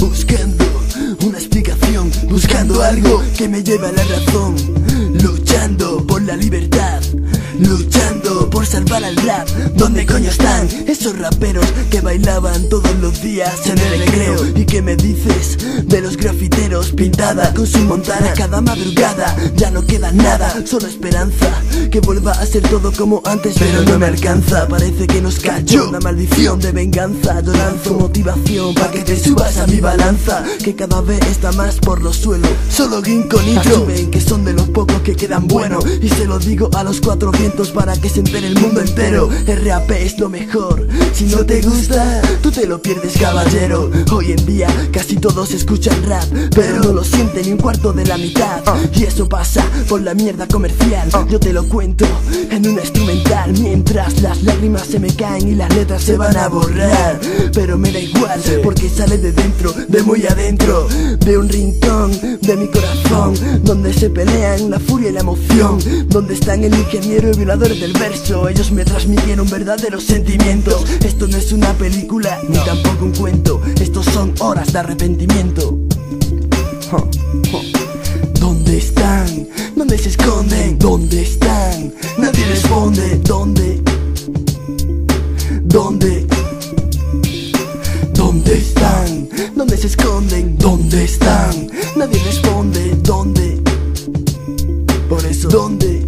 buscando una explicación, buscando algo que me lleve a la razón, luchando por la libertad, luchando por salvar al rap. ¿Dónde coño están esos raperos que bailaban todos los días en el recreo? ¿Y qué me dices de los grafiteros pintada con su montana cada madrugada? Ya no queda nada, solo esperanza que vuelva a ser todo como antes, pero no me alcanza. Parece que nos cayó una maldición de venganza. Yo lanzo motivación para que te subas a mi balanza, que cada vez está más por los suelos. Solo Green con Nitro asumen que son de los pocos que quedan buenos, y se lo digo a los cuatro vientos para que se entere el mundo entero. El rap es lo mejor, si no te gusta, tú te lo pierdes, caballero. Hoy en día casi todos escuchan rap, pero no lo sienten ni un cuarto de la mitad. Y eso pasa por la mierda comercial. Yo te lo cuento en una instrumental, mientras las lágrimas se me caen y las letras se van a borrar. Pero me da igual, porque sale de dentro, de muy adentro, de un rincón de mi corazón, donde se pelean la furia y la emoción, donde están el ingeniero y violador del verso. Ellos me transmitieron verdaderos sentimientos. Esto no es una película, ni tampoco un cuento. Estos son horas de arrepentimiento. ¿Dónde están? ¿Dónde se esconden? ¿Dónde están? Nadie responde. ¿Dónde? ¿Dónde? ¿Dónde están? ¿Dónde se esconden? ¿Dónde están? Nadie responde. ¿Dónde? Por eso, ¿dónde?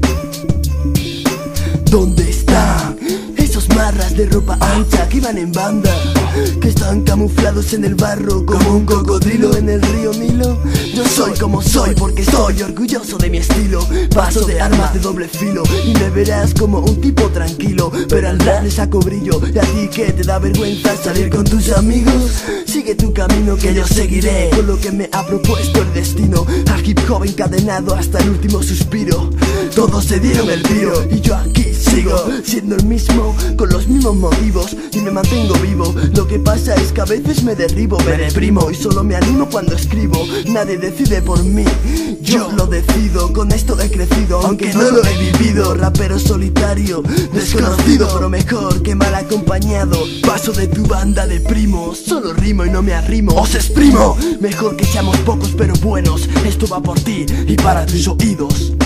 ¿Dónde están esos marras de ropa ancha que iban en banda, que están camuflados en el barro como un cocodrilo en el río Nilo? Yo soy como soy porque soy orgulloso de mi estilo. Paso de armas de doble filo y me verás como un tipo tranquilo, pero al rap le saco brillo. ¿Y a ti que te da vergüenza salir con tus amigos? Sigue tu camino que yo seguiré con lo que me ha propuesto el destino. Al hip hop encadenado hasta el último suspiro. Todos se dieron el piro y yo aquí sigo siendo el mismo, con los mismos motivos, y me mantengo vivo. Lo que pasa es que a veces me derribo, me deprimo y solo me animo cuando escribo. Nadie decide por mí, yo lo decido. Con esto he crecido, aunque no lo he vivido. Rapero solitario, desconocido, pero mejor que mal acompañado. Paso de tu banda de primos, solo rimo y no me arrimo. Os exprimo, mejor que seamos pocos pero buenos. Esto va por ti y para tus oídos.